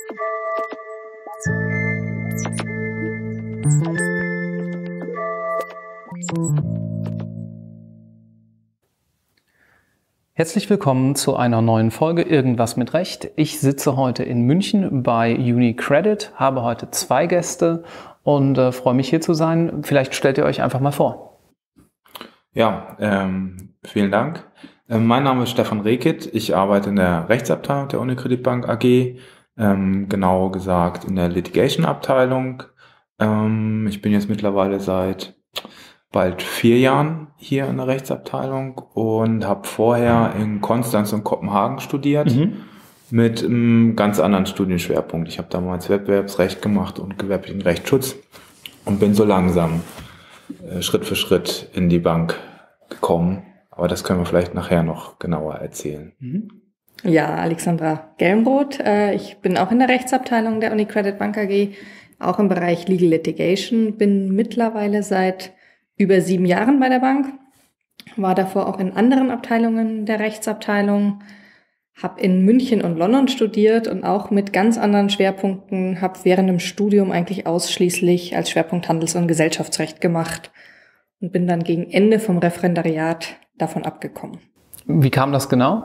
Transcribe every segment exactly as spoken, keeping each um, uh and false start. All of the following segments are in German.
Herzlich willkommen zu einer neuen Folge Irgendwas mit Recht. Ich sitze heute in München bei UniCredit, habe heute zwei Gäste und äh, freue mich hier zu sein. Vielleicht stellt ihr euch einfach mal vor. Ja, ähm, vielen Dank. Ähm, mein Name ist Stefan Rehkitt. Ich arbeite in der Rechtsabteilung der UniCredit Bank A G, ähm, genauer gesagt in der Litigation-Abteilung. Ähm, ich bin jetzt mittlerweile seit bald vier Jahren hier in der Rechtsabteilung und habe vorher in Konstanz und Kopenhagen studiert, mhm. mit einem ganz anderen Studienschwerpunkt. Ich habe damals Wettbewerbsrecht gemacht und gewerblichen Rechtsschutz und bin so langsam äh, Schritt für Schritt in die Bank gekommen. Aber das können wir vielleicht nachher noch genauer erzählen. Mhm. Ja, Alexandra Gelmroth. Äh, ich bin auch in der Rechtsabteilung der UniCredit Bank A G, auch im Bereich Legal Litigation, bin mittlerweile seit über sieben Jahren bei der Bank, war davor auch in anderen Abteilungen der Rechtsabteilung, habe in München und London studiert und auch mit ganz anderen Schwerpunkten, habe während dem Studium eigentlich ausschließlich als Schwerpunkt Handels- und Gesellschaftsrecht gemacht und bin dann gegen Ende vom Referendariat davon abgekommen. Wie kam das genau?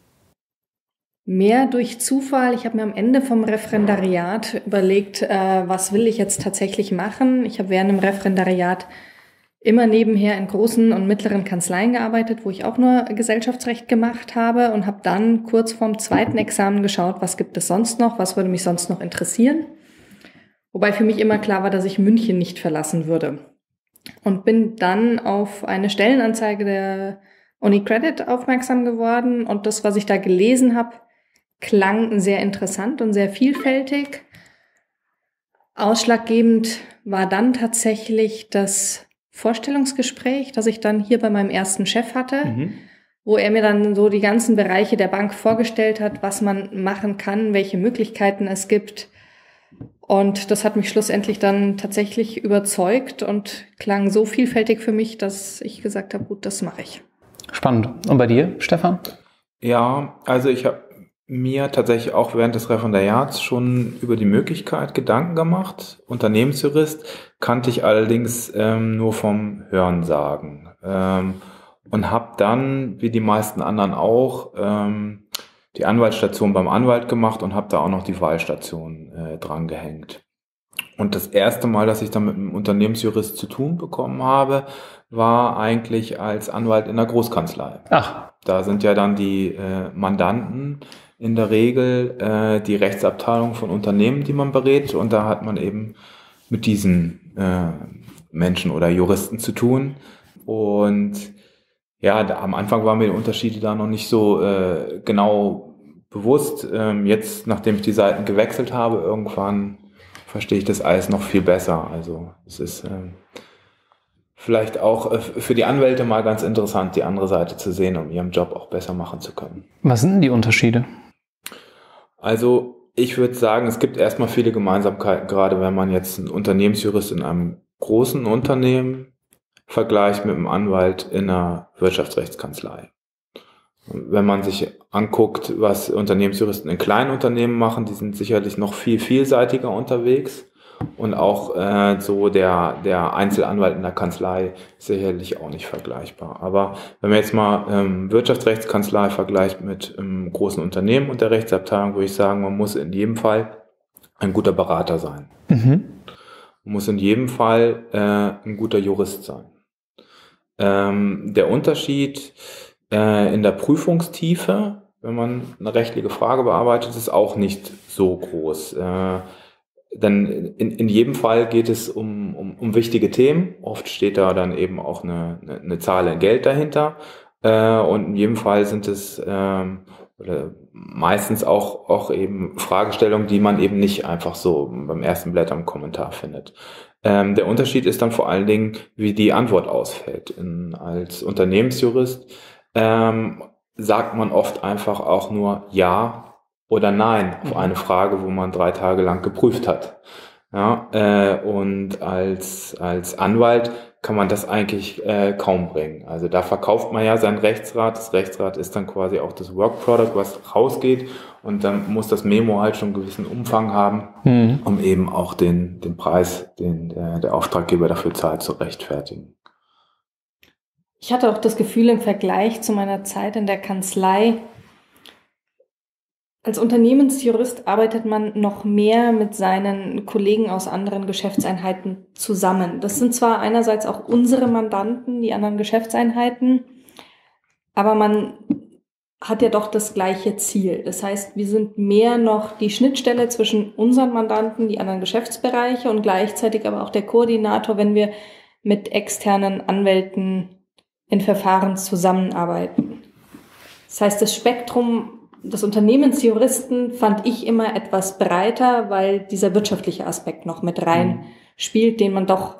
Mehr durch Zufall. Ich habe mir am Ende vom Referendariat überlegt, äh, was will ich jetzt tatsächlich machen. Ich habe während dem Referendariat immer nebenher in großen und mittleren Kanzleien gearbeitet, wo ich auch nur Gesellschaftsrecht gemacht habe und habe dann kurz vorm zweiten Examen geschaut, was gibt es sonst noch, was würde mich sonst noch interessieren. Wobei für mich immer klar war, dass ich München nicht verlassen würde. Und bin dann auf eine Stellenanzeige der UniCredit aufmerksam geworden und das, was ich da gelesen habe, klang sehr interessant und sehr vielfältig. Ausschlaggebend war dann tatsächlich das Vorstellungsgespräch, das ich dann hier bei meinem ersten Chef hatte, mhm. wo er mir dann so die ganzen Bereiche der Bank vorgestellt hat, was man machen kann, welche Möglichkeiten es gibt. Und das hat mich schlussendlich dann tatsächlich überzeugt und klang so vielfältig für mich, dass ich gesagt habe, gut, das mache ich. Spannend. Und bei dir, Stefan? Ja, also ich habe mir tatsächlich auch während des Referendariats schon über die Möglichkeit Gedanken gemacht. Unternehmensjurist kannte ich allerdings ähm, nur vom Hörensagen ähm, und habe dann, wie die meisten anderen auch, ähm, die Anwaltsstation beim Anwalt gemacht und habe da auch noch die Wahlstation äh, dran gehängt. Und das erste Mal, dass ich dann mit einem Unternehmensjurist zu tun bekommen habe, war eigentlich als Anwalt in der Großkanzlei. Ach. Da sind ja dann die äh, Mandanten in der Regel äh, die Rechtsabteilung von Unternehmen, die man berät. Und da hat man eben mit diesen äh, Menschen oder Juristen zu tun. Und ja, da, am Anfang waren mir die Unterschiede da noch nicht so äh, genau bewusst. Ähm, jetzt, nachdem ich die Seiten gewechselt habe, irgendwann verstehe ich das alles noch viel besser. Also es ist ähm, vielleicht auch äh, für die Anwälte mal ganz interessant, die andere Seite zu sehen, um ihren Job auch besser machen zu können. Was sind denn die Unterschiede? Also ich würde sagen, es gibt erstmal viele Gemeinsamkeiten, gerade wenn man jetzt einen Unternehmensjurist in einem großen Unternehmen vergleicht mit einem Anwalt in einer Wirtschaftsrechtskanzlei. Wenn man sich anguckt, was Unternehmensjuristen in kleinen Unternehmen machen, die sind sicherlich noch viel vielseitiger unterwegs. Und auch äh, so der der Einzelanwalt in der Kanzlei ist sicherlich auch nicht vergleichbar. Aber wenn man jetzt mal ähm, Wirtschaftsrechtskanzlei vergleicht mit einem großen Unternehmen und der Rechtsabteilung, würde ich sagen, man muss in jedem Fall ein guter Berater sein. Mhm. Man muss in jedem Fall äh, ein guter Jurist sein. Ähm, der Unterschied äh, in der Prüfungstiefe, wenn man eine rechtliche Frage bearbeitet, ist auch nicht so groß. Äh, Denn in, in jedem Fall geht es um, um, um wichtige Themen. Oft steht da dann eben auch eine, eine, eine Zahl in Geld dahinter. Äh, und in jedem Fall sind es ähm, oder meistens auch, auch eben Fragestellungen, die man eben nicht einfach so beim ersten Blätter im Kommentar findet. Ähm, der Unterschied ist dann vor allen Dingen, wie die Antwort ausfällt. In, als Unternehmensjurist ähm, sagt man oft einfach auch nur Ja oder Nein auf eine Frage, wo man drei Tage lang geprüft hat. Ja, äh, und als, als Anwalt kann man das eigentlich äh, kaum bringen. Also da verkauft man ja sein Rechtsrat. Das Rechtsrat ist dann quasi auch das Work Product, was rausgeht. Und dann muss das Memo halt schon einen gewissen Umfang haben, mhm. um eben auch den, den Preis, den der, der Auftraggeber dafür zahlt, zu rechtfertigen. Ich hatte auch das Gefühl im Vergleich zu meiner Zeit in der Kanzlei, als Unternehmensjurist arbeitet man noch mehr mit seinen Kollegen aus anderen Geschäftseinheiten zusammen. Das sind zwar einerseits auch unsere Mandanten, die anderen Geschäftseinheiten, aber man hat ja doch das gleiche Ziel. Das heißt, wir sind mehr noch die Schnittstelle zwischen unseren Mandanten, die anderen Geschäftsbereiche und gleichzeitig aber auch der Koordinator, wenn wir mit externen Anwälten in Verfahren zusammenarbeiten. Das heißt, das Spektrum des Unternehmensjuristen fand ich immer etwas breiter, weil dieser wirtschaftliche Aspekt noch mit rein spielt, den man doch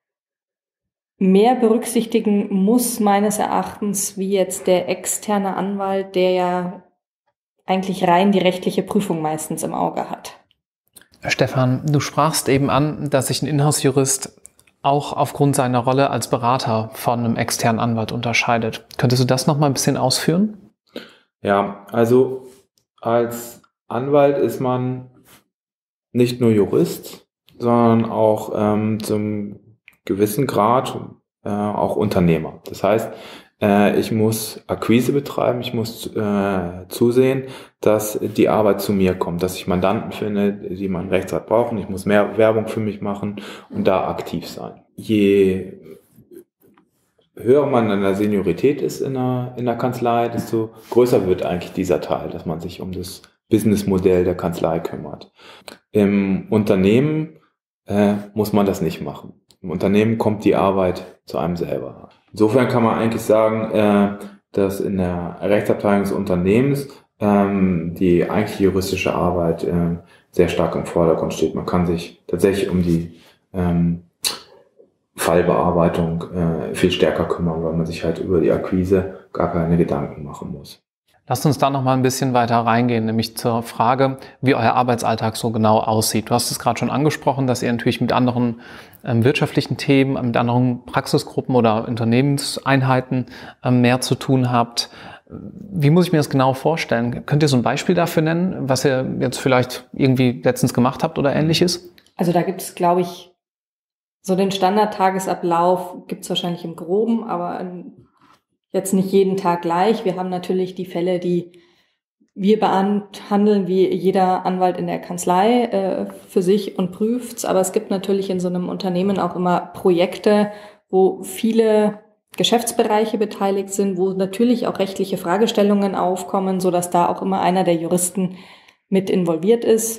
mehr berücksichtigen muss, meines Erachtens, wie jetzt der externe Anwalt, der ja eigentlich rein die rechtliche Prüfung meistens im Auge hat. Stefan, du sprachst eben an, dass sich ein Inhouse-Jurist auch aufgrund seiner Rolle als Berater von einem externen Anwalt unterscheidet. Könntest du das noch mal ein bisschen ausführen? Ja, also als Anwalt ist man nicht nur Jurist, sondern auch ähm, zum gewissen Grad äh, auch Unternehmer. Das heißt, äh, ich muss Akquise betreiben, ich muss äh, zusehen, dass die Arbeit zu mir kommt, dass ich Mandanten finde, die meinen Rechtsrat brauchen. Ich muss mehr Werbung für mich machen und da aktiv sein. Je höher man in der Seniorität ist in der, in der Kanzlei, desto größer wird eigentlich dieser Teil, dass man sich um das Businessmodell der Kanzlei kümmert. Im Unternehmen äh, muss man das nicht machen. Im Unternehmen kommt die Arbeit zu einem selber. Insofern kann man eigentlich sagen, äh, dass in der Rechtsabteilung des Unternehmens ähm, die eigentlich juristische Arbeit äh, sehr stark im Vordergrund steht. Man kann sich tatsächlich um die ähm, Fallbearbeitung äh, viel stärker kümmern, weil man sich halt über die Akquise gar keine Gedanken machen muss. Lasst uns da noch mal ein bisschen weiter reingehen, nämlich zur Frage, wie euer Arbeitsalltag so genau aussieht. Du hast es gerade schon angesprochen, dass ihr natürlich mit anderen ähm, wirtschaftlichen Themen, mit anderen Praxisgruppen oder Unternehmenseinheiten ähm, mehr zu tun habt. Wie muss ich mir das genau vorstellen? Könnt ihr so ein Beispiel dafür nennen, was ihr jetzt vielleicht irgendwie letztens gemacht habt oder Ähnliches? Also da gibt es, glaube ich, so den Standardtagesablauf gibt es wahrscheinlich im Groben, aber jetzt nicht jeden Tag gleich. Wir haben natürlich die Fälle, die wir behandeln, wie jeder Anwalt in der Kanzlei äh, für sich und prüft's. Aber es gibt natürlich in so einem Unternehmen auch immer Projekte, wo viele Geschäftsbereiche beteiligt sind, wo natürlich auch rechtliche Fragestellungen aufkommen, so dass da auch immer einer der Juristen mit involviert ist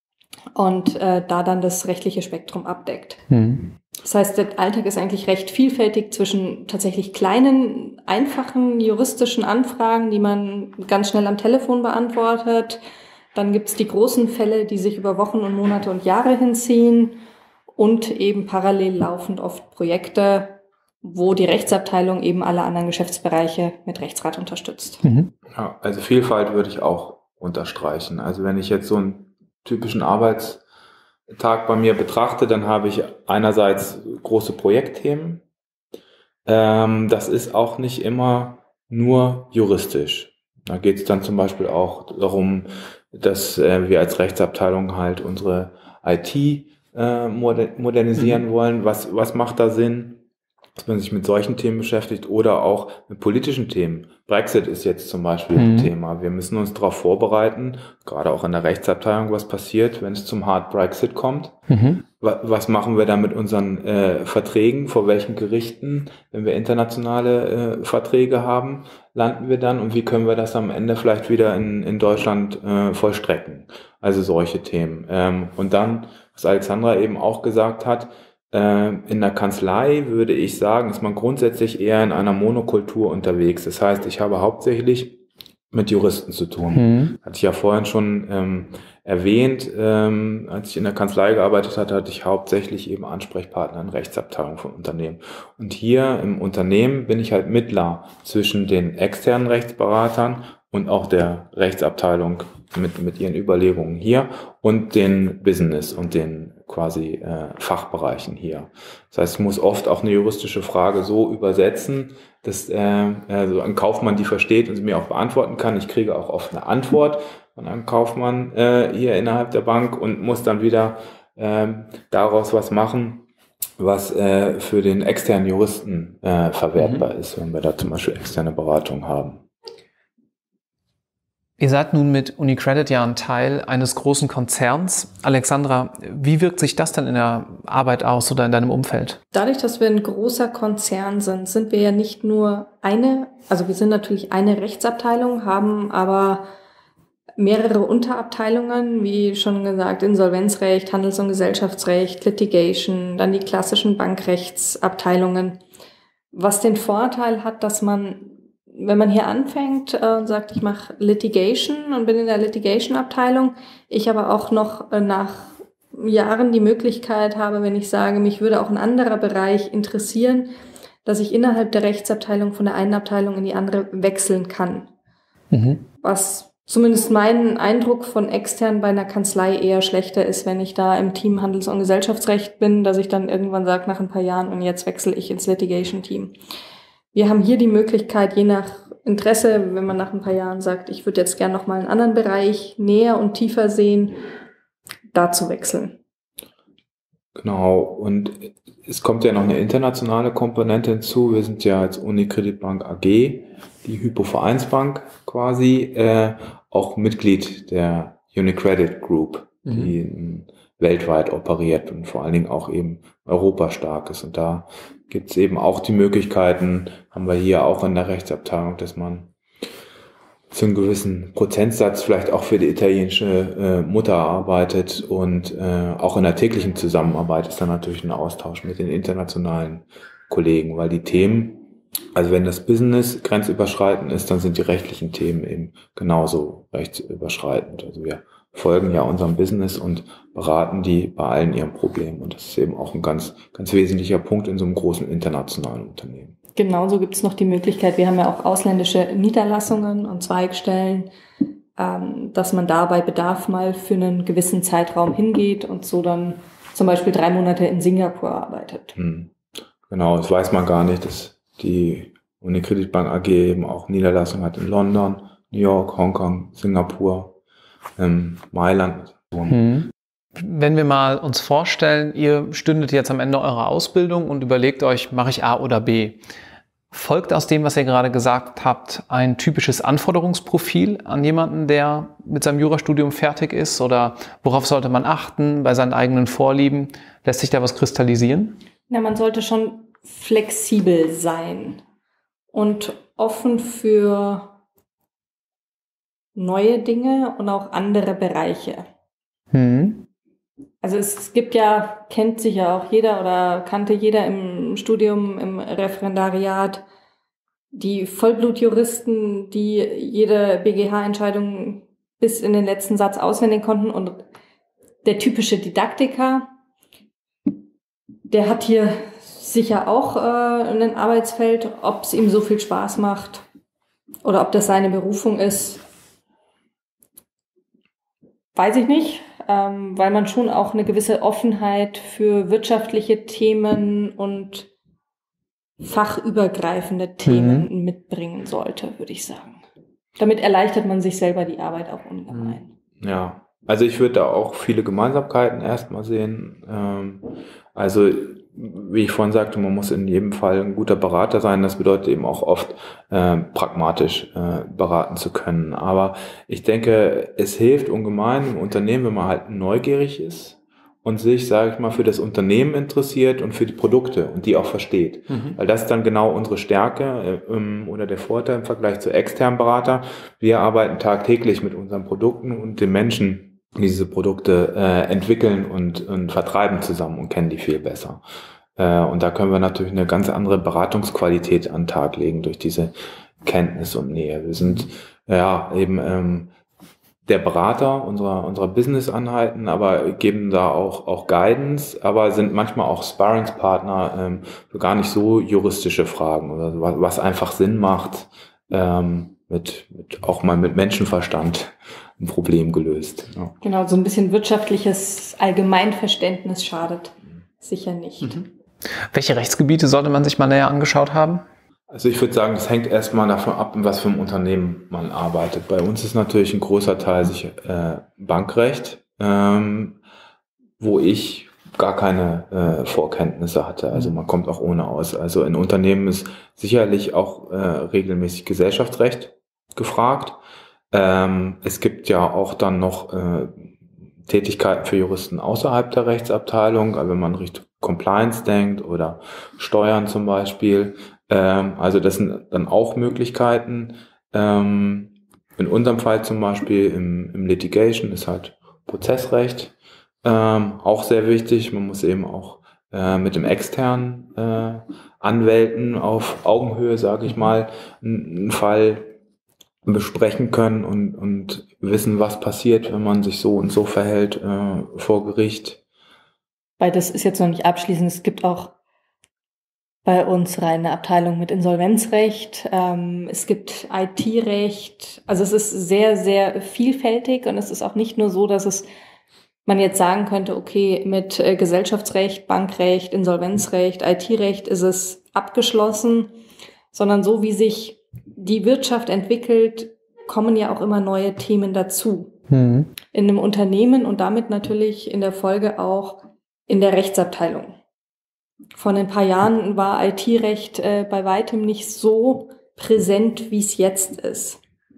und äh, da dann das rechtliche Spektrum abdeckt. Hm. Das heißt, der Alltag ist eigentlich recht vielfältig zwischen tatsächlich kleinen, einfachen juristischen Anfragen, die man ganz schnell am Telefon beantwortet. Dann gibt's die großen Fälle, die sich über Wochen und Monate und Jahre hinziehen und eben parallel laufend oft Projekte, wo die Rechtsabteilung eben alle anderen Geschäftsbereiche mit Rechtsrat unterstützt. Mhm. Ja, also Vielfalt würde ich auch unterstreichen. Also wenn ich jetzt so einen typischen Arbeitstag bei mir betrachte, dann habe ich einerseits große Projektthemen. Ähm, das ist auch nicht immer nur juristisch. Da geht es dann zum Beispiel auch darum, dass äh, wir als Rechtsabteilung halt unsere I T äh, moder- modernisieren mhm. wollen. Was, was macht da Sinn? Dass man sich mit solchen Themen beschäftigt oder auch mit politischen Themen. Brexit ist jetzt zum Beispiel mhm. ein Thema. Wir müssen uns darauf vorbereiten, gerade auch in der Rechtsabteilung, was passiert, wenn es zum Hard Brexit kommt. Mhm. Was machen wir da mit unseren äh, Verträgen? Vor welchen Gerichten, wenn wir internationale äh, Verträge haben, landen wir dann? Und wie können wir das am Ende vielleicht wieder in, in Deutschland äh, vollstrecken? Also solche Themen. Ähm, und dann, was Alexandra eben auch gesagt hat, in der Kanzlei würde ich sagen, ist man grundsätzlich eher in einer Monokultur unterwegs. Das heißt, ich habe hauptsächlich mit Juristen zu tun. Mhm. Hatte ich ja vorhin schon ähm, erwähnt, ähm, als ich in der Kanzlei gearbeitet hatte, hatte ich hauptsächlich eben Ansprechpartner in Rechtsabteilungen von Unternehmen. Und hier im Unternehmen bin ich halt Mittler zwischen den externen Rechtsberatern und auch der Rechtsabteilung mit, mit ihren Überlegungen hier und den Business und den quasi äh, Fachbereichen hier. Das heißt, ich muss oft auch eine juristische Frage so übersetzen, dass äh, also ein Kaufmann die versteht und sie mir auch beantworten kann. Ich kriege auch oft eine Antwort von einem Kaufmann äh, hier innerhalb der Bank und muss dann wieder äh, daraus was machen, was äh, für den externen Juristen äh, verwertbar mhm. ist, wenn wir da zum Beispiel externe Beratung haben. Ihr seid nun mit UniCredit ja ein Teil eines großen Konzerns. Alexandra, wie wirkt sich das denn in der Arbeit aus oder in deinem Umfeld? Dadurch, dass wir ein großer Konzern sind, sind wir ja nicht nur eine, also wir sind natürlich eine Rechtsabteilung, haben aber mehrere Unterabteilungen, wie schon gesagt, Insolvenzrecht, Handels- und Gesellschaftsrecht, Litigation, dann die klassischen Bankrechtsabteilungen. Was den Vorteil hat, dass man, wenn man hier anfängt äh, und sagt, ich mache Litigation und bin in der Litigation-Abteilung, ich aber auch noch äh, nach Jahren die Möglichkeit habe, wenn ich sage, mich würde auch ein anderer Bereich interessieren, dass ich innerhalb der Rechtsabteilung von der einen Abteilung in die andere wechseln kann. Mhm. Was zumindest mein Eindruck von extern bei einer Kanzlei eher schlechter ist, wenn ich da im Team Handels- und Gesellschaftsrecht bin, dass ich dann irgendwann sage, nach ein paar Jahren, und jetzt wechsle ich ins Litigation-Team. Wir haben hier die Möglichkeit, je nach Interesse, wenn man nach ein paar Jahren sagt, ich würde jetzt gerne noch mal einen anderen Bereich näher und tiefer sehen, da zu wechseln. Genau, und es kommt ja noch eine internationale Komponente hinzu. Wir sind ja als UniCredit Bank A G, die Hypovereinsbank quasi, äh, auch Mitglied der UniCredit Group, mhm. die weltweit operiert und vor allen Dingen auch eben europastark ist. Und da gibt es eben auch die Möglichkeiten, haben wir hier auch in der Rechtsabteilung, dass man zu einem gewissen Prozentsatz vielleicht auch für die italienische äh, Mutter arbeitet und äh, auch in der täglichen Zusammenarbeit ist dann natürlich ein Austausch mit den internationalen Kollegen, weil die Themen, also wenn das Business grenzüberschreitend ist, dann sind die rechtlichen Themen eben genauso rechtsüberschreitend. Also wir folgen ja unserem Business und beraten die bei allen ihren Problemen und das ist eben auch ein ganz, ganz wesentlicher Punkt in so einem großen internationalen Unternehmen. Genauso gibt es noch die Möglichkeit, wir haben ja auch ausländische Niederlassungen und Zweigstellen, ähm, dass man da bei Bedarf mal für einen gewissen Zeitraum hingeht und so dann zum Beispiel drei Monate in Singapur arbeitet. Hm. Genau, das weiß man gar nicht, dass die UniCredit Bank A G eben auch Niederlassungen hat in London, New York, Hongkong, Singapur, ähm, Mailand. Hm. Wenn wir mal uns vorstellen, ihr stündet jetzt am Ende eurer Ausbildung und überlegt euch, mache ich A oder B? Folgt aus dem, was ihr gerade gesagt habt, ein typisches Anforderungsprofil an jemanden, der mit seinem Jurastudium fertig ist? Oder worauf sollte man achten bei seinen eigenen Vorlieben? Lässt sich da was kristallisieren? Na, man sollte schon flexibel sein und offen für neue Dinge und auch andere Bereiche. Hm. Also es gibt ja, kennt sich ja auch jeder oder kannte jeder im Studium, im Referendariat, die Vollblutjuristen, die jede B G H-Entscheidung bis in den letzten Satz auswendig konnten und der typische Didaktiker, der hat hier sicher auch äh, ein Arbeitsfeld, ob es ihm so viel Spaß macht oder ob das seine Berufung ist, weiß ich nicht. Ähm, weil man schon auch eine gewisse Offenheit für wirtschaftliche Themen und fachübergreifende Themen mhm. mitbringen sollte, würde ich sagen. Damit erleichtert man sich selber die Arbeit auch ungemein. Ja, also ich würde da auch viele Gemeinsamkeiten erstmal sehen. Ähm, also wie ich vorhin sagte, man muss in jedem Fall ein guter Berater sein. Das bedeutet eben auch oft äh, pragmatisch äh, beraten zu können. Aber ich denke, es hilft ungemein im Unternehmen, wenn man halt neugierig ist und sich, sage ich mal, für das Unternehmen interessiert und für die Produkte und die auch versteht. Mhm. Weil das ist dann genau unsere Stärke äh, oder der Vorteil im Vergleich zu externen Berater. Wir arbeiten tagtäglich mit unseren Produkten und den Menschen, die diese Produkte äh, entwickeln und, und vertreiben zusammen und kennen die viel besser. Äh, und da können wir natürlich eine ganz andere Beratungsqualität an den Tag legen durch diese Kenntnis und Nähe. Wir sind ja eben ähm, der Berater unserer unserer Business-Einheiten, aber geben da auch auch Guidance, aber sind manchmal auch Sparringspartner ähm, für gar nicht so juristische Fragen oder was, was einfach Sinn macht, ähm, mit, mit auch mal mit Menschenverstand ein Problem gelöst. Ja. Genau, so ein bisschen wirtschaftliches Allgemeinverständnis schadet sicher nicht. Mhm. Welche Rechtsgebiete sollte man sich mal näher angeschaut haben? Also ich würde sagen, das hängt erstmal davon ab, in was für einem Unternehmen man arbeitet. Bei uns ist natürlich ein großer Teil sich äh, Bankrecht, ähm, wo ich gar keine äh, Vorkenntnisse hatte. Also man kommt auch ohne aus. Also in Unternehmen ist sicherlich auch äh, regelmäßig Gesellschaftsrecht gefragt. Ähm, es gibt ja auch dann noch äh, Tätigkeiten für Juristen außerhalb der Rechtsabteilung, also wenn man Richtung Compliance denkt oder Steuern zum Beispiel. Ähm, also das sind dann auch Möglichkeiten. Ähm, in unserem Fall zum Beispiel im, im Litigation ist halt Prozessrecht ähm, auch sehr wichtig. Man muss eben auch äh, mit dem externen äh, Anwälten auf Augenhöhe, sage ich mal, einen Fall besprechen können und, und wissen, was passiert, wenn man sich so und so verhält äh, vor Gericht. Weil das ist jetzt noch nicht abschließend. Es gibt auch bei uns reine Abteilung mit Insolvenzrecht. Ähm, es gibt I T-Recht. Also es ist sehr, sehr vielfältig und es ist auch nicht nur so, dass es man jetzt sagen könnte, okay, mit äh, Gesellschaftsrecht, Bankrecht, Insolvenzrecht, I T-Recht ist es abgeschlossen, sondern so wie sich die Wirtschaft entwickelt, kommen ja auch immer neue Themen dazu. Mhm. In einem Unternehmen und damit natürlich in der Folge auch in der Rechtsabteilung. Vor ein paar Jahren war I T-Recht äh, bei weitem nicht so präsent, wie es jetzt ist.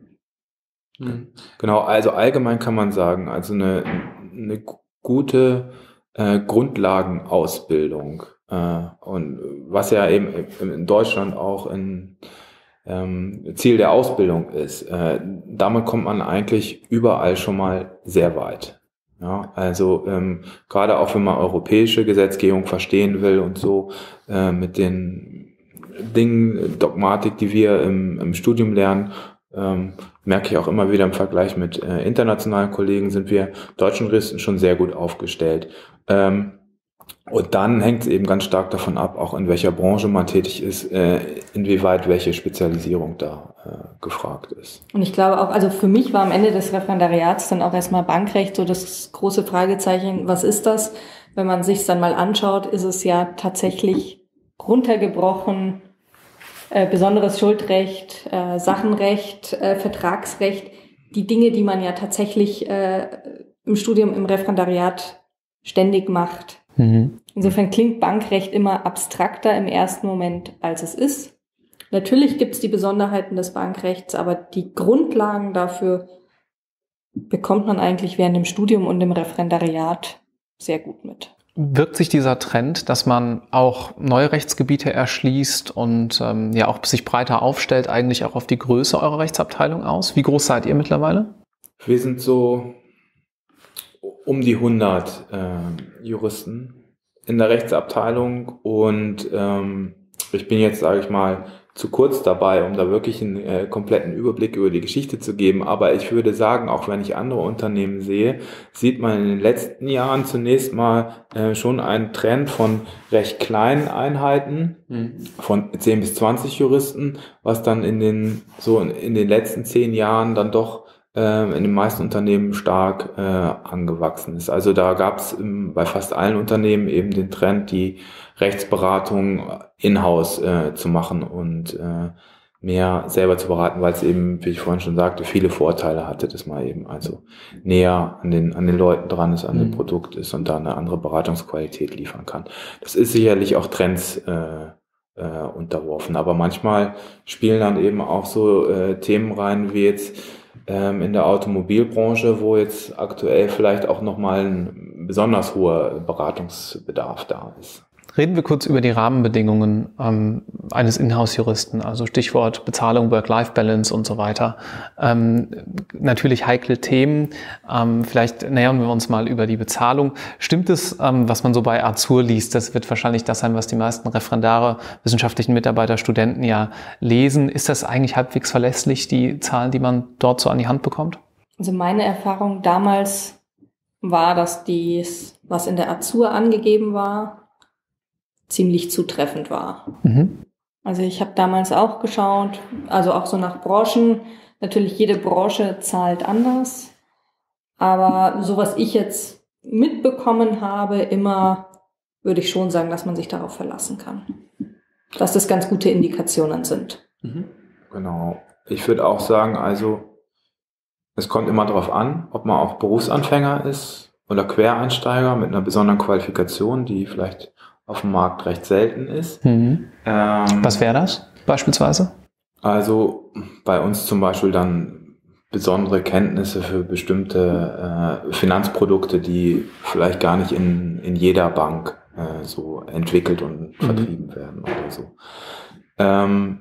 Genau, also allgemein kann man sagen, also eine, eine gute äh, Grundlagenausbildung äh, und was ja eben in Deutschland auch ein ähm, Ziel der Ausbildung ist, äh, damit kommt man eigentlich überall schon mal sehr weit. Ja, also ähm, gerade auch wenn man europäische Gesetzgebung verstehen will und so äh, mit den Dingen, Dogmatik, die wir im, im Studium lernen, ähm, merke ich auch immer wieder im Vergleich mit äh, internationalen Kollegen, sind wir deutschen Juristen schon sehr gut aufgestellt. Ähm, und dann hängt es eben ganz stark davon ab, auch in welcher Branche man tätig ist, äh, inwieweit welche Spezialisierung da äh, gefragt ist. Und ich glaube auch, also für mich war am Ende des Referendariats dann auch erstmal Bankrecht so das große Fragezeichen, was ist das? Wenn man sich es dann mal anschaut, ist es ja tatsächlich runtergebrochen, äh, besonderes Schuldrecht, äh, Sachenrecht, äh, Vertragsrecht, die Dinge, die man ja tatsächlich äh, im Studium, im Referendariat ständig macht. Mhm. Insofern klingt Bankrecht immer abstrakter im ersten Moment, als es ist. Natürlich gibt es die Besonderheiten des Bankrechts, aber die Grundlagen dafür bekommt man eigentlich während dem Studium und dem Referendariat sehr gut mit. Wirkt sich dieser Trend, dass man auch neue Rechtsgebiete erschließt und ähm, ja auch sich breiter aufstellt, eigentlich auch auf die Größe eurer Rechtsabteilung aus? Wie groß seid ihr mittlerweile? Wir sind so um die hundert äh, Juristen in der Rechtsabteilung und ähm, ich bin jetzt, sage ich mal, zu kurz dabei, um da wirklich einen äh, kompletten Überblick über die Geschichte zu geben. Aber ich würde sagen, auch wenn ich andere Unternehmen sehe, sieht man in den letzten Jahren zunächst mal äh, schon einen Trend von recht kleinen Einheiten, mhm. von zehn bis zwanzig Juristen, was dann in den so in, in den letzten zehn Jahren dann doch äh, in den meisten Unternehmen stark äh, angewachsen ist. Also da gab es bei fast allen Unternehmen eben den Trend, die Rechtsberatung in-house äh, zu machen und äh, mehr selber zu beraten, weil es eben, wie ich vorhin schon sagte, viele Vorteile hatte, dass man eben also näher an den an den Leuten dran ist, an mhm. dem Produkt ist und da eine andere Beratungsqualität liefern kann. Das ist sicherlich auch Trends äh, äh, unterworfen, aber manchmal spielen dann eben auch so äh, Themen rein, wie jetzt ähm, in der Automobilbranche, wo jetzt aktuell vielleicht auch nochmal ein besonders hoher Beratungsbedarf da ist. Reden wir kurz über die Rahmenbedingungen ähm, eines Inhouse-Juristen, also Stichwort Bezahlung, Work-Life-Balance und so weiter. Ähm, natürlich heikle Themen. Ähm, vielleicht nähern wir uns mal über die Bezahlung. Stimmt es, ähm, was man so bei Azur liest? Das wird wahrscheinlich das sein, was die meisten Referendare, wissenschaftlichen Mitarbeiter, Studenten ja lesen. Ist das eigentlich halbwegs verlässlich, die Zahlen, die man dort so an die Hand bekommt? Also meine Erfahrung damals war, dass dies, was in der Azur angegeben war, ziemlich zutreffend war. Mhm. Also ich habe damals auch geschaut, also auch so nach Branchen. Natürlich jede Branche zahlt anders. Aber so was ich jetzt mitbekommen habe, immer würde ich schon sagen, dass man sich darauf verlassen kann. Dass das ganz gute Indikationen sind. Mhm. Genau. Ich würde auch sagen, also es kommt immer darauf an, ob man auch Berufsanfänger ist oder Quereinsteiger mit einer besonderen Qualifikation, die vielleicht auf dem Markt recht selten ist. Mhm. Ähm, Was wäre das beispielsweise? Also bei uns zum Beispiel dann besondere Kenntnisse für bestimmte äh, Finanzprodukte, die vielleicht gar nicht in, in jeder Bank äh, so entwickelt und mhm. vertrieben werden oder so. Ähm,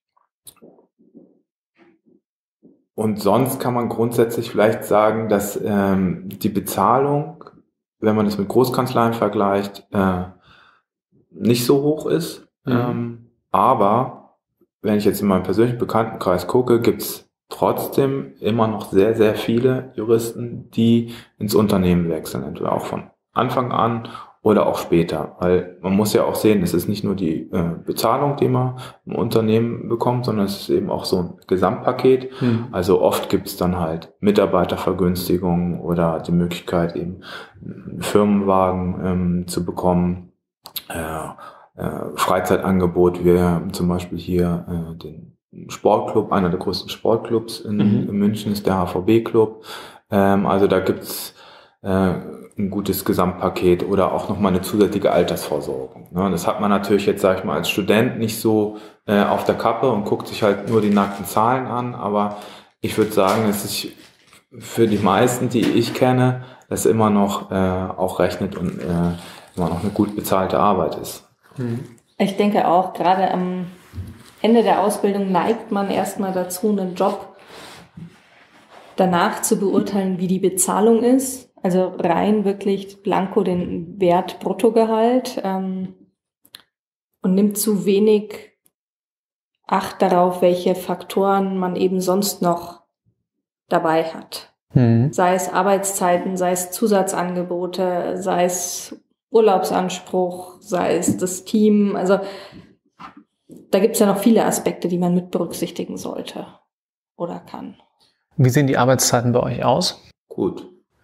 und sonst kann man grundsätzlich vielleicht sagen, dass ähm, die Bezahlung, wenn man das mit Großkanzleien vergleicht, äh, nicht so hoch ist. Mhm. Ähm, aber wenn ich jetzt in meinem persönlichen Bekanntenkreis gucke, gibt's trotzdem immer noch sehr, sehr viele Juristen, die ins Unternehmen wechseln, entweder auch von Anfang an oder auch später. Weil man muss ja auch sehen, es ist nicht nur die äh, Bezahlung, die man im Unternehmen bekommt, sondern es ist eben auch so ein Gesamtpaket. Mhm. Also oft gibt's dann halt Mitarbeitervergünstigungen oder die Möglichkeit, eben einen Firmenwagen ähm, zu bekommen. Äh, äh, Freizeitangebot, wir haben zum Beispiel hier äh, den Sportclub, einer der größten Sportclubs in, mhm. in München ist der H V B-Club. Ähm, also da gibt's äh, ein gutes Gesamtpaket oder auch nochmal eine zusätzliche Altersvorsorgung. Ne? Das hat man natürlich jetzt, sag ich mal, als Student nicht so äh, auf der Kappe und guckt sich halt nur die nackten Zahlen an, aber ich würde sagen, es ist für die meisten, die ich kenne, das immer noch äh, auch rechnet und äh, immer noch eine gut bezahlte Arbeit ist. Ich denke auch, gerade am Ende der Ausbildung neigt man erstmal dazu, einen Job danach zu beurteilen, wie die Bezahlung ist. Also rein wirklich blanko den Wert Bruttogehalt ähm, und nimmt zu wenig Acht darauf, welche Faktoren man eben sonst noch dabei hat. Mhm. Sei es Arbeitszeiten, sei es Zusatzangebote, sei es Urlaubsanspruch, sei es das Team. Also da gibt es ja noch viele Aspekte, die man mit berücksichtigen sollte oder kann. Wie sehen die Arbeitszeiten bei euch aus? Gut.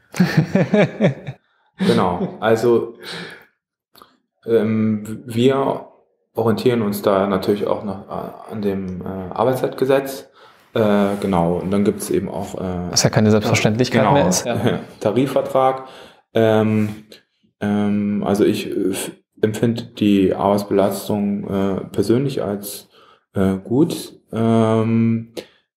Genau. Also ähm, wir orientieren uns da natürlich auch noch äh, an dem äh, Arbeitszeitgesetz. Äh, genau. Und dann gibt es eben auch... Äh, Was ja keine Selbstverständlichkeit genau, mehr ist. Ja. Tarifvertrag. Ähm, ähm, also ich äh, empfinde die Arbeitsbelastung äh, persönlich als äh, gut. Ähm,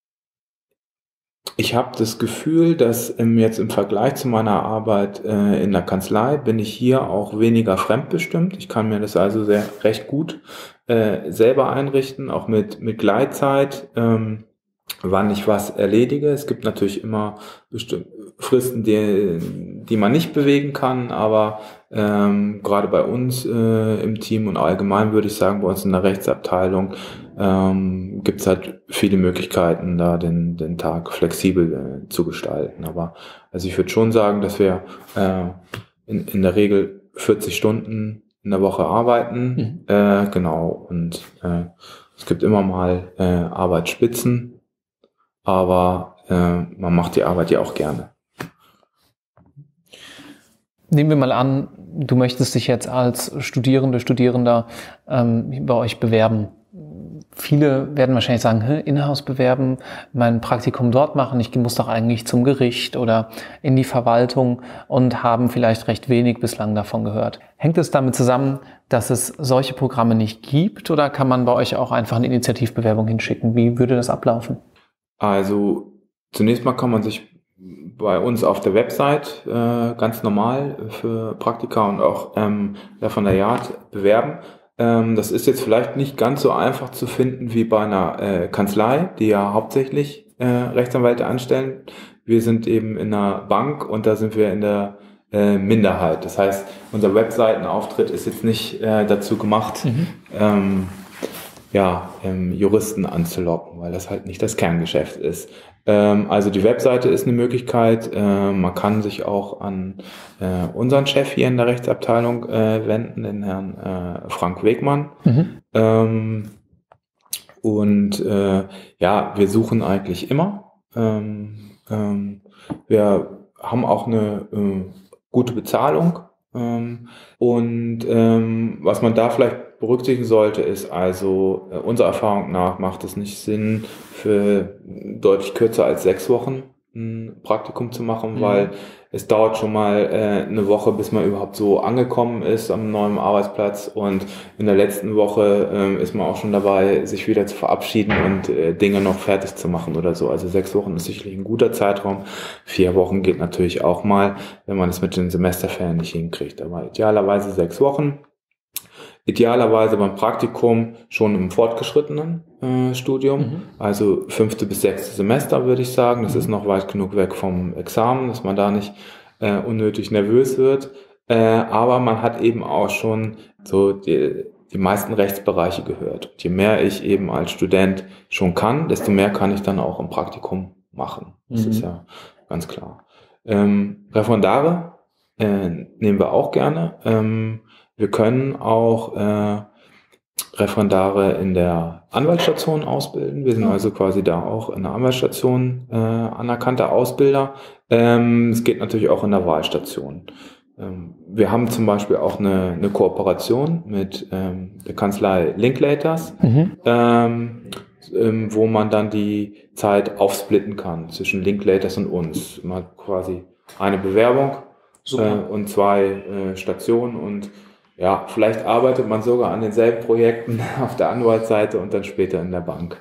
ich habe das Gefühl, dass ähm, jetzt im Vergleich zu meiner Arbeit äh, in der Kanzlei bin ich hier auch weniger fremdbestimmt. Ich kann mir das also sehr recht gut äh, selber einrichten, auch mit mit Gleitzeit, ähm, wann ich was erledige. Es gibt natürlich immer bestimmte Fristen, die, die man nicht bewegen kann, aber ähm, gerade bei uns äh, im Team und allgemein würde ich sagen, bei uns in der Rechtsabteilung ähm, gibt es halt viele Möglichkeiten, da den, den Tag flexibel äh, zu gestalten. Aber also ich würde schon sagen, dass wir äh, in, in der Regel vierzig Stunden in der Woche arbeiten. Mhm. Äh, genau. Und äh, es gibt immer mal äh, Arbeitsspitzen, aber äh, man macht die Arbeit ja auch gerne. Nehmen wir mal an, du möchtest dich jetzt als Studierende, Studierender ähm, bei euch bewerben. Viele werden wahrscheinlich sagen, Inhouse bewerben, mein Praktikum dort machen, ich muss doch eigentlich zum Gericht oder in die Verwaltung und haben vielleicht recht wenig bislang davon gehört. Hängt es damit zusammen, dass es solche Programme nicht gibt oder kann man bei euch auch einfach eine Initiativbewerbung hinschicken? Wie würde das ablaufen? Also zunächst mal kann man sich bei uns auf der Website äh, ganz normal für Praktika und auch ähm, Referendariat bewerben. Ähm, das ist jetzt vielleicht nicht ganz so einfach zu finden wie bei einer äh, Kanzlei, die ja hauptsächlich äh, Rechtsanwälte anstellen. Wir sind eben in einer Bank und da sind wir in der äh, Minderheit. Das heißt, unser Webseitenauftritt ist jetzt nicht äh, dazu gemacht, mhm. ähm, ja, ähm, Juristen anzulocken, weil das halt nicht das Kerngeschäft ist. Ähm, also die Webseite ist eine Möglichkeit. Äh, man kann sich auch an äh, unseren Chef hier in der Rechtsabteilung äh, wenden, den Herrn äh, Frank Wegmann. Mhm. Ähm, und äh, ja, wir suchen eigentlich immer. Ähm, ähm, wir haben auch eine äh, gute Bezahlung. Ähm, und ähm, was man da vielleicht berücksichtigen sollte, ist also, äh, unserer Erfahrung nach macht es nicht Sinn, für deutlich kürzer als sechs Wochen ein Praktikum zu machen, mhm. weil es dauert schon mal äh, eine Woche, bis man überhaupt so angekommen ist am neuen Arbeitsplatz, und in der letzten Woche äh, ist man auch schon dabei, sich wieder zu verabschieden und äh, Dinge noch fertig zu machen oder so. Also sechs Wochen ist sicherlich ein guter Zeitraum. Vier Wochen geht natürlich auch mal, wenn man es mit den Semesterferien nicht hinkriegt. Aber idealerweise sechs Wochen. Idealerweise beim Praktikum schon im fortgeschrittenen äh, Studium, mhm. also fünfte bis sechste Semester würde ich sagen. Das mhm. ist noch weit genug weg vom Examen, dass man da nicht äh, unnötig nervös wird. Äh, aber man hat eben auch schon so die, die meisten Rechtsbereiche gehört. Und je mehr ich eben als Student schon kann, desto mehr kann ich dann auch im Praktikum machen. Das mhm. ist ja ganz klar. Ähm, Referendare äh, nehmen wir auch gerne. Ähm, Wir können auch äh, Referendare in der Anwaltsstation ausbilden. Wir sind ja. also quasi da auch in der Anwaltsstation äh, anerkannter Ausbilder. Ähm, es geht natürlich auch in der Wahlstation. Ähm, wir haben zum Beispiel auch eine, eine Kooperation mit ähm, der Kanzlei Linklaters, mhm. ähm, ähm, wo man dann die Zeit aufsplitten kann zwischen Linklaters und uns. Man hat quasi eine Bewerbung äh, und zwei äh, Stationen, und ja, vielleicht arbeitet man sogar an denselben Projekten auf der Anwaltsseite und dann später in der Bank.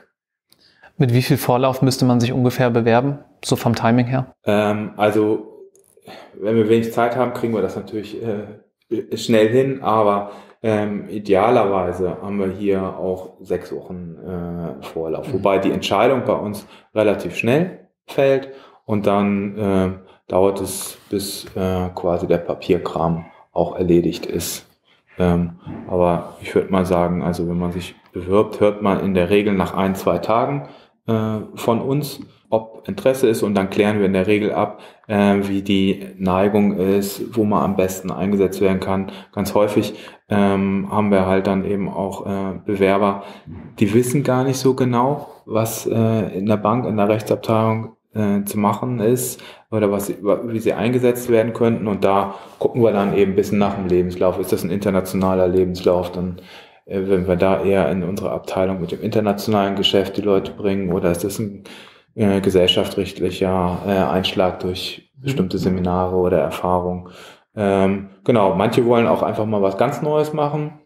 Mit wie viel Vorlauf müsste man sich ungefähr bewerben, so vom Timing her? Ähm, also, wenn wir wenig Zeit haben, kriegen wir das natürlich äh, schnell hin, aber ähm, idealerweise haben wir hier auch sechs Wochen äh, Vorlauf. Mhm. Wobei die Entscheidung bei uns relativ schnell fällt, und dann äh, dauert es, bis äh, quasi der Papierkram auch erledigt ist. Ähm, aber ich würde mal sagen, also wenn man sich bewirbt, hört man in der Regel nach ein, zwei Tagen äh, von uns, ob Interesse ist, und dann klären wir in der Regel ab, äh, wie die Neigung ist, wo man am besten eingesetzt werden kann. Ganz häufig ähm, haben wir halt dann eben auch äh, Bewerber, die wissen gar nicht so genau, was äh, in der Bank, in der Rechtsabteilung äh, zu machen ist oder was, wie sie eingesetzt werden könnten, und da gucken wir dann eben ein bisschen nach dem Lebenslauf. Ist das ein internationaler Lebenslauf, dann äh, wenn wir da eher in unsere Abteilung mit dem internationalen Geschäft die Leute bringen, oder ist das ein äh, gesellschaftsrechtlicher äh, Einschlag durch bestimmte Seminare oder Erfahrung. Ähm, genau, manche wollen auch einfach mal was ganz Neues machen.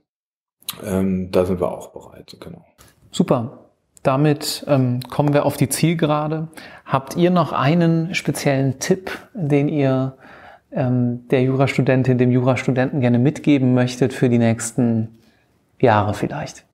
Ähm, da sind wir auch bereit, genau. Super. Damit ähm, kommen wir auf die Zielgerade. Habt ihr noch einen speziellen Tipp, den ihr ähm, der Jurastudentin, dem Jurastudenten gerne mitgeben möchtet für die nächsten Jahre vielleicht?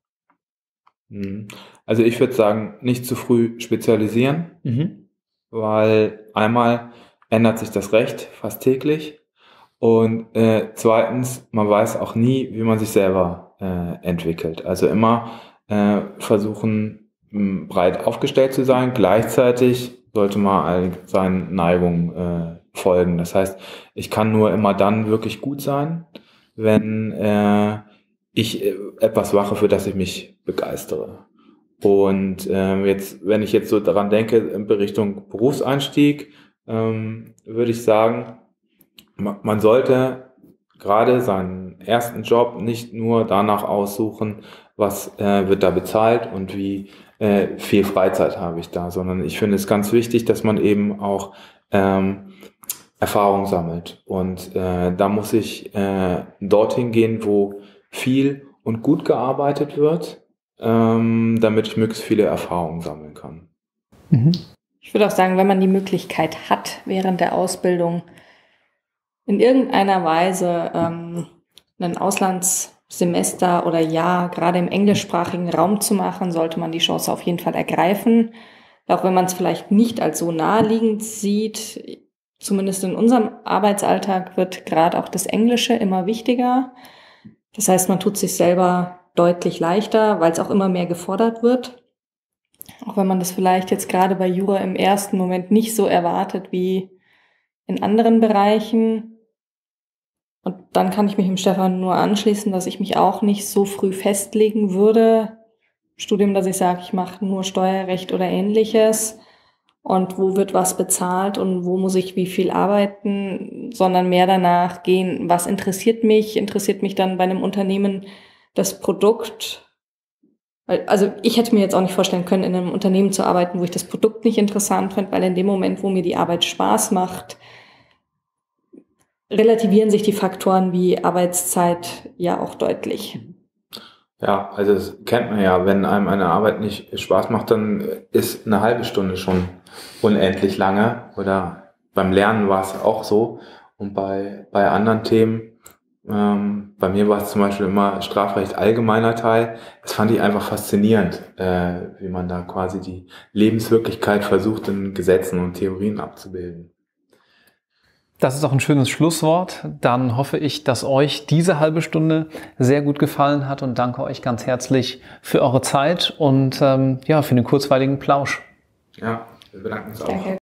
Also ich würde sagen, nicht zu früh spezialisieren, mhm. weil einmal ändert sich das Recht fast täglich, und äh, zweitens, man weiß auch nie, wie man sich selber äh, entwickelt. Also immer äh, versuchen, breit aufgestellt zu sein. Gleichzeitig sollte man seinen Neigungen äh, folgen. Das heißt, ich kann nur immer dann wirklich gut sein, wenn äh, ich äh, etwas mache, für das ich mich begeistere. Und äh, jetzt, wenn ich jetzt so daran denke, in Richtung Berufseinstieg, ähm, würde ich sagen, man, man sollte gerade seinen ersten Job nicht nur danach aussuchen, was äh, wird da bezahlt und wie äh, viel Freizeit habe ich da, sondern ich finde es ganz wichtig, dass man eben auch ähm, Erfahrung sammelt. Und äh, da muss ich äh, dorthin gehen, wo viel und gut gearbeitet wird, ähm, damit ich möglichst viele Erfahrungen sammeln kann. Mhm. Ich würde auch sagen, wenn man die Möglichkeit hat, während der Ausbildung in irgendeiner Weise ähm, einen Auslandssemester oder Jahr gerade im englischsprachigen Raum zu machen, sollte man die Chance auf jeden Fall ergreifen. Auch wenn man es vielleicht nicht als so naheliegend sieht, zumindest in unserem Arbeitsalltag wird gerade auch das Englische immer wichtiger. Das heißt, man tut sich selber deutlich leichter, weil es auch immer mehr gefordert wird. Auch wenn man das vielleicht jetzt gerade bei Jura im ersten Moment nicht so erwartet wie in anderen Bereichen. Und dann kann ich mich dem Stefan nur anschließen, dass ich mich auch nicht so früh festlegen würde. Studium, dass ich sage, ich mache nur Steuerrecht oder Ähnliches. und wo wird was bezahlt und wo muss ich wie viel arbeiten, sondern mehr danach gehen, was interessiert mich, interessiert mich dann bei einem Unternehmen das Produkt. Also ich hätte mir jetzt auch nicht vorstellen können, in einem Unternehmen zu arbeiten, wo ich das Produkt nicht interessant finde, weil in dem Moment, wo mir die Arbeit Spaß macht, relativieren sich die Faktoren wie Arbeitszeit ja auch deutlich. Ja, also das kennt man ja, wenn einem eine Arbeit nicht Spaß macht, dann ist eine halbe Stunde schon unendlich lange. Oder beim Lernen war es auch so. Und bei, bei anderen Themen, ähm, bei mir war es zum Beispiel immer Strafrecht allgemeiner Teil. Das fand ich einfach faszinierend, äh, wie man da quasi die Lebenswirklichkeit versucht, in Gesetzen und Theorien abzubilden. Das ist auch ein schönes Schlusswort. Dann hoffe ich, dass euch diese halbe Stunde sehr gut gefallen hat und danke euch ganz herzlich für eure Zeit und ähm, ja, für den kurzweiligen Plausch. Ja, wir bedanken uns auch. Danke.